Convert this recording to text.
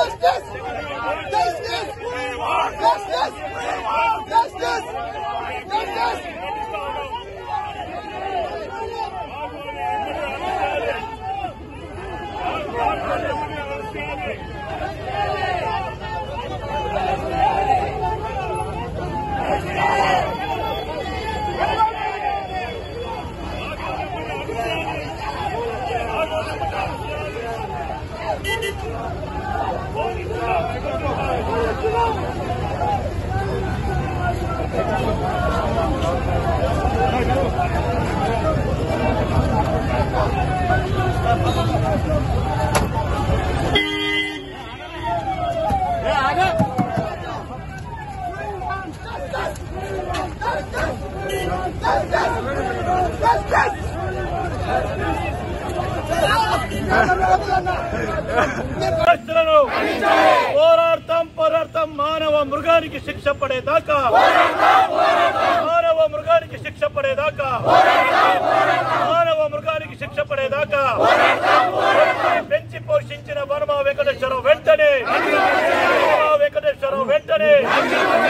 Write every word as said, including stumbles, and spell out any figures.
పోరాడతాం పోరాడతాం మానవ మృగానికి శిక్ష పడేదాకా మానవ మృగానికి శిక్ష పడేదాకా మానవ మృగానికి శిక్ష పడేదాకా పెంచి పోషించిన వర్మ వెంకటేశ్వరరావు వెంటనే వెంకటేశ్వరరావు వెంటనే